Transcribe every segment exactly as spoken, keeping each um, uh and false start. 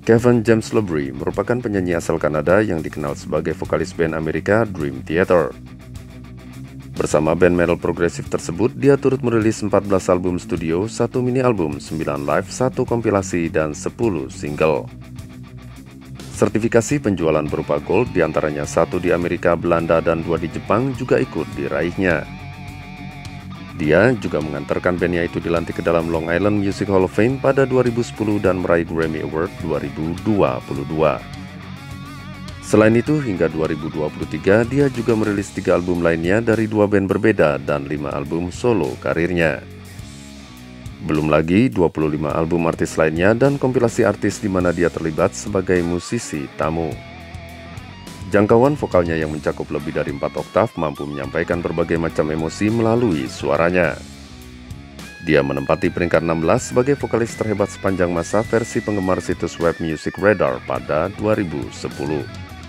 Kevin James Labrie merupakan penyanyi asal Kanada yang dikenal sebagai vokalis band Amerika Dream Theater. Bersama band metal progresif tersebut, dia turut merilis empat belas album studio, satu mini album, sembilan live, satu kompilasi, dan sepuluh single. Sertifikasi penjualan berupa gold, diantaranya satu di Amerika, Belanda, dan dua di Jepang juga ikut diraihnya. Dia juga mengantarkan bandnya itu dilantik ke dalam Long Island Music Hall of Fame pada dua ribu sepuluh dan meraih Grammy Award dua ribu dua puluh dua. Selain itu, hingga dua ribu dua puluh tiga, dia juga merilis tiga album lainnya dari dua band berbeda dan lima album solo karirnya. Belum lagi dua puluh lima album artis lainnya dan kompilasi artis di mana dia terlibat sebagai musisi tamu. Jangkauan vokalnya yang mencakup lebih dari empat oktav mampu menyampaikan berbagai macam emosi melalui suaranya. Dia menempati peringkat enam belas sebagai vokalis terhebat sepanjang masa versi penggemar situs web Music Radar pada dua ribu sepuluh.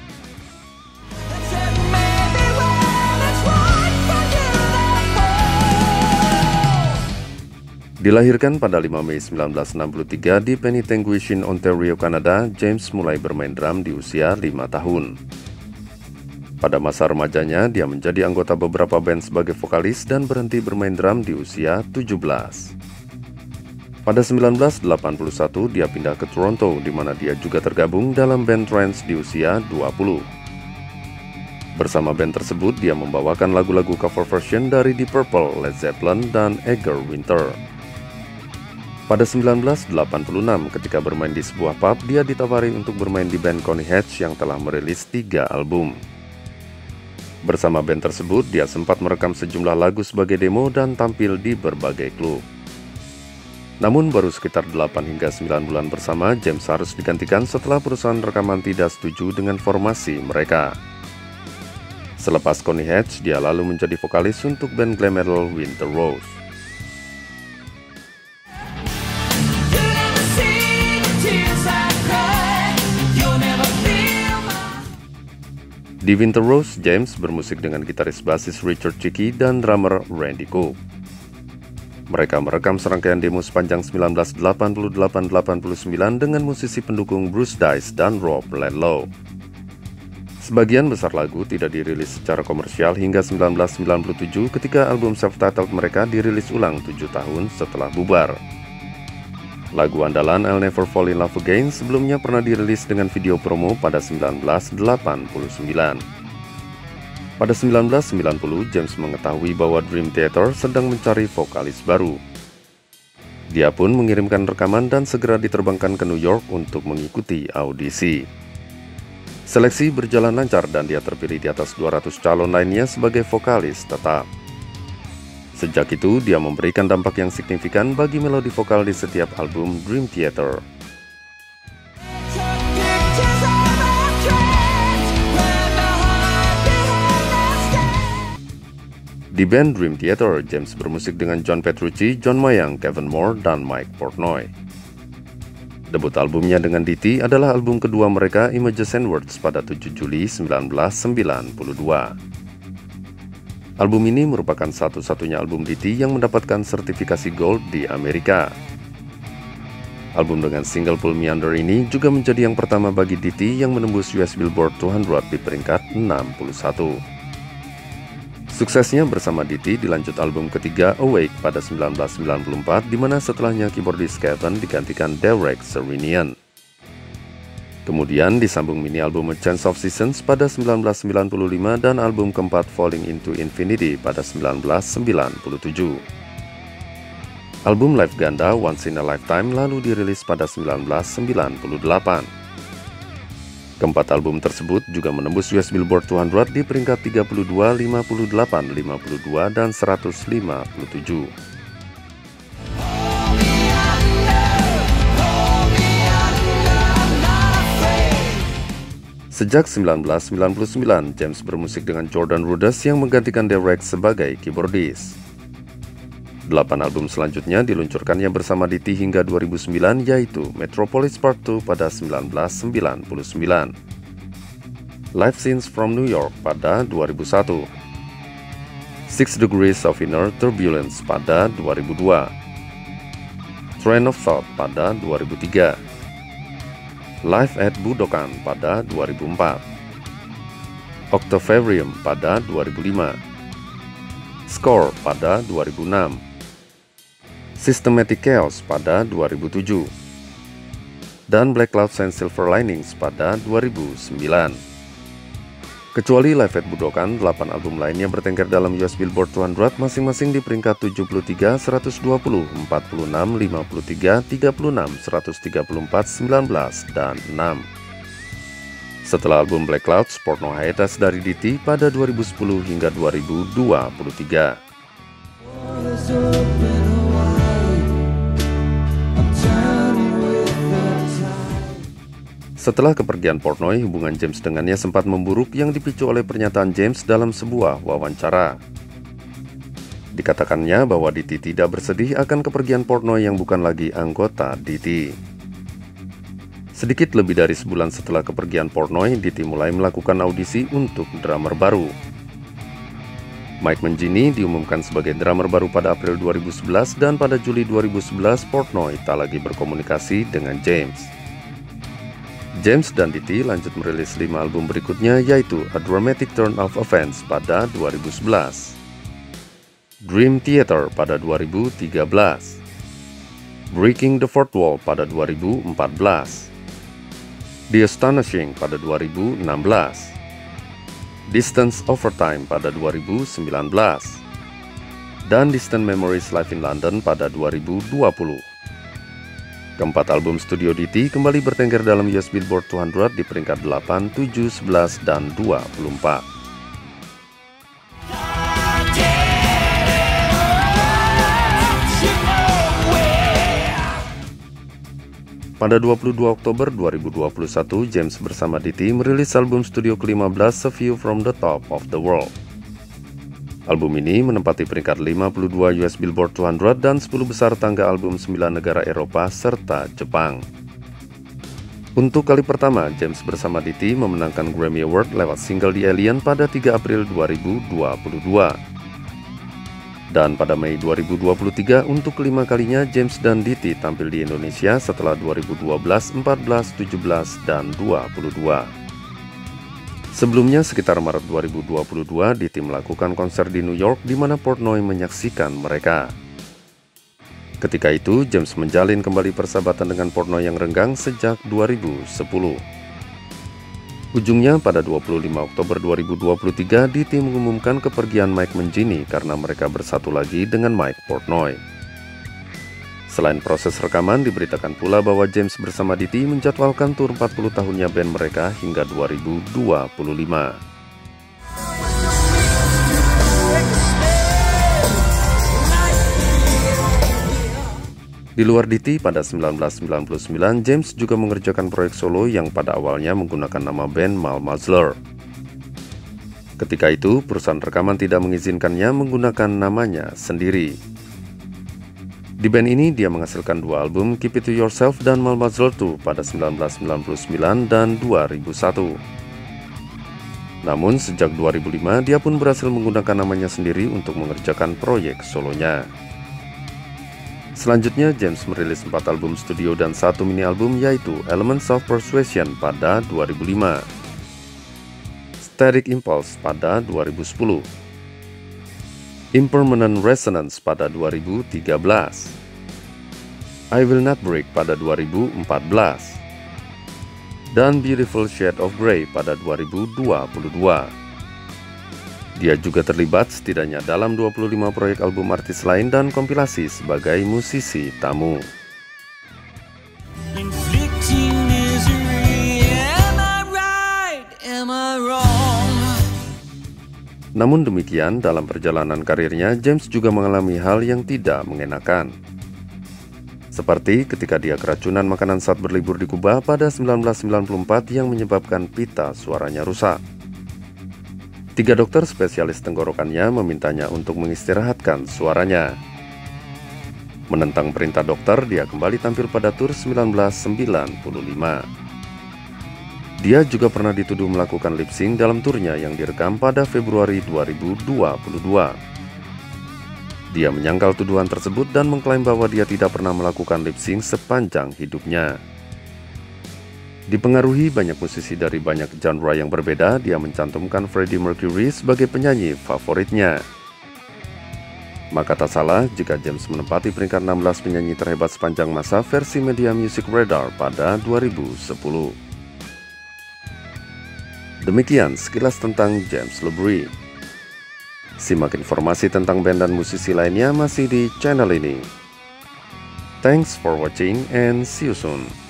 Dilahirkan pada lima Mei seribu sembilan ratus enam puluh tiga di Penytanguishene, Ontario, Kanada, James mulai bermain drum di usia lima tahun. Pada masa remajanya, dia menjadi anggota beberapa band sebagai vokalis dan berhenti bermain drum di usia tujuh belas. Pada seribu sembilan ratus delapan puluh satu, dia pindah ke Toronto, di mana dia juga tergabung dalam band Trance di usia dua puluh. Bersama band tersebut, dia membawakan lagu-lagu cover version dari Deep Purple, Led Zeppelin, dan Eger Winter. Pada seribu sembilan ratus delapan puluh enam, ketika bermain di sebuah pub, dia ditawari untuk bermain di band Coney Hatch yang telah merilis tiga album. Bersama band tersebut, dia sempat merekam sejumlah lagu sebagai demo dan tampil di berbagai klub. Namun baru sekitar delapan hingga sembilan bulan bersama, James harus digantikan setelah perusahaan rekaman tidak setuju dengan formasi mereka. Selepas Coney Hatch, dia lalu menjadi vokalis untuk band glam metal Winter Rose. Di Winter Rose, James bermusik dengan gitaris basis Richard Cheeky dan drummer Randy Cook. Mereka merekam serangkaian demo sepanjang seribu sembilan ratus delapan puluh delapan sampai delapan puluh sembilan dengan musisi pendukung Bruce Dice dan Rob Ledlow. Sebagian besar lagu tidak dirilis secara komersial hingga seribu sembilan ratus sembilan puluh tujuh ketika album self-titled mereka dirilis ulang tujuh tahun setelah bubar. Lagu andalan I'll Never Fall in Love Again sebelumnya pernah dirilis dengan video promo pada seribu sembilan ratus delapan puluh sembilan. Pada seribu sembilan ratus sembilan puluh, James mengetahui bahwa Dream Theater sedang mencari vokalis baru. Dia pun mengirimkan rekaman dan segera diterbangkan ke New York untuk mengikuti audisi. Seleksi berjalan lancar dan dia terpilih di atas dua ratus calon lainnya sebagai vokalis tetap. Sejak itu, dia memberikan dampak yang signifikan bagi melodi vokal di setiap album Dream Theater. Di band Dream Theater, James bermusik dengan John Petrucci, John Mayang, Kevin Moore, dan Mike Portnoy. Debut albumnya dengan D T adalah album kedua mereka, Images and Words, pada tujuh Juli seribu sembilan ratus sembilan puluh dua. Album ini merupakan satu-satunya album D T yang mendapatkan sertifikasi Gold di Amerika. Album dengan single Pull Me Under ini juga menjadi yang pertama bagi D T yang menembus U S Billboard dua ratus di peringkat enam puluh satu. Suksesnya bersama D T dilanjut album ketiga Awake pada seribu sembilan ratus sembilan puluh empat, di mana setelahnya keyboardis Kevin digantikan Derek Sherinian. Kemudian disambung mini album A Change of Seasons pada seribu sembilan ratus sembilan puluh lima dan album keempat Falling into Infinity pada seribu sembilan ratus sembilan puluh tujuh. Album live ganda Once in a Lifetime lalu dirilis pada seribu sembilan ratus sembilan puluh delapan. Keempat album tersebut juga menembus U S Billboard dua ratus di peringkat tiga puluh dua, lima puluh delapan, lima puluh dua, dan seratus lima puluh tujuh. Sejak seribu sembilan ratus sembilan puluh sembilan, James bermusik dengan Jordan Rudess yang menggantikan Derek sebagai keyboardis. Delapan album selanjutnya diluncurkannya bersama D T hingga dua ribu sembilan, yaitu Metropolis Part dua pada seribu sembilan ratus sembilan puluh sembilan, Live Scenes from New York pada dua ribu satu, Six Degrees of Inner Turbulence pada dua ribu dua, Train of Thought pada dua ribu tiga, Live at Budokan pada dua ribu empat, Octavarium pada dua ribu lima, Score pada dua ribu enam, Systematic Chaos pada dua ribu tujuh, dan Black Clouds and Silver Linings pada dua ribu sembilan. Kecuali Live at Budokan, delapan album lainnya bertengger dalam U S Billboard dua ratus masing-masing di peringkat tujuh puluh tiga, seratus dua puluh, empat puluh enam, lima puluh tiga, tiga puluh enam, seratus tiga puluh empat, sembilan belas, dan enam. Setelah album Black Clouds, Portnoy hiatus dari D T pada dua ribu sepuluh hingga dua ribu dua puluh tiga. Setelah kepergian Portnoy, hubungan James dengannya sempat memburuk yang dipicu oleh pernyataan James dalam sebuah wawancara. Dikatakannya bahwa D T tidak bersedih akan kepergian Portnoy yang bukan lagi anggota D T. Sedikit lebih dari sebulan setelah kepergian Portnoy, D T mulai melakukan audisi untuk drummer baru. Mike Mangini diumumkan sebagai drummer baru pada April dua ribu sebelas dan pada Juli dua ribu sebelas Portnoy tak lagi berkomunikasi dengan James. James dan D T lanjut merilis lima album berikutnya, yaitu A Dramatic Turn of Events pada dua ribu sebelas, Dream Theater pada dua ribu tiga belas, Breaking the Fourth Wall pada dua ribu empat belas, The Astonishing pada dua ribu enam belas, Distance Over Time pada dua ribu sembilan belas, dan Distant Memories Live in London pada dua ribu dua puluh. Keempat album studio D T kembali bertengger dalam U S Billboard dua ratus di peringkat delapan, tujuh, sebelas, dan dua puluh empat. Pada dua puluh dua Oktober dua ribu dua puluh satu, James bersama D T merilis album studio ke lima belas, A View from the Top of the World. Album ini menempati peringkat lima puluh dua U S Billboard dua ratus dan sepuluh besar tangga album sembilan negara Eropa serta Jepang. Untuk kali pertama, James bersama D T memenangkan Grammy Award lewat single The Alien pada tiga April dua ribu dua puluh dua. Dan pada Mei dua ribu dua puluh tiga, untuk kelima kalinya James dan D T tampil di Indonesia setelah dua ribu dua belas, empat belas, tujuh belas, dan dua puluh dua. Sebelumnya, sekitar Maret dua ribu dua puluh dua, D T melakukan konser di New York di mana Portnoy menyaksikan mereka. Ketika itu, James menjalin kembali persahabatan dengan Portnoy yang renggang sejak dua ribu sepuluh. Ujungnya, pada dua puluh lima Oktober dua ribu dua puluh tiga, D T mengumumkan kepergian Mike Mangini karena mereka bersatu lagi dengan Mike Portnoy. Selain proses rekaman, diberitakan pula bahwa James bersama D T menjadwalkan tur empat puluh tahunnya band mereka hingga dua ribu dua puluh lima. Di luar D T, pada seribu sembilan ratus sembilan puluh sembilan, James juga mengerjakan proyek solo yang pada awalnya menggunakan nama band Mal Muzzler. Ketika itu, perusahaan rekaman tidak mengizinkannya menggunakan namanya sendiri. Di band ini, dia menghasilkan dua album, Keep It To Yourself dan Mal Muzzler dua pada seribu sembilan ratus sembilan puluh sembilan dan dua ribu satu. Namun, sejak dua ribu lima, dia pun berhasil menggunakan namanya sendiri untuk mengerjakan proyek solonya. Selanjutnya, James merilis empat album studio dan satu mini album, yaitu Elements of Persuasion pada dua ribu lima, Static Impulse pada dua ribu sepuluh, Impermanent Resonance pada dua ribu tiga belas, I Will Not Break pada dua ribu empat belas, dan Beautiful Shade of Grey pada dua ribu dua puluh dua. Dia juga terlibat setidaknya dalam dua puluh lima proyek album artis lain dan kompilasi sebagai musisi tamu. Namun demikian, dalam perjalanan karirnya, James juga mengalami hal yang tidak mengenakan. Seperti ketika dia keracunan makanan saat berlibur di Kuba pada seribu sembilan ratus sembilan puluh empat yang menyebabkan pita suaranya rusak. Tiga dokter spesialis tenggorokannya memintanya untuk mengistirahatkan suaranya. Menentang perintah dokter, dia kembali tampil pada tur seribu sembilan ratus sembilan puluh lima. Dia juga pernah dituduh melakukan lip sync dalam turnya yang direkam pada Februari dua ribu dua puluh dua. Dia menyangkal tuduhan tersebut dan mengklaim bahwa dia tidak pernah melakukan lip sync sepanjang hidupnya. Dipengaruhi banyak musisi dari banyak genre yang berbeda, dia mencantumkan Freddie Mercury sebagai penyanyi favoritnya. Maka tak salah jika James menempati peringkat enam belas penyanyi terhebat sepanjang masa versi Media Music Radar pada dua ribu sepuluh. Demikian sekilas tentang James LeBrie. Simak informasi tentang band dan musisi lainnya masih di channel ini. Thanks for watching and see you soon.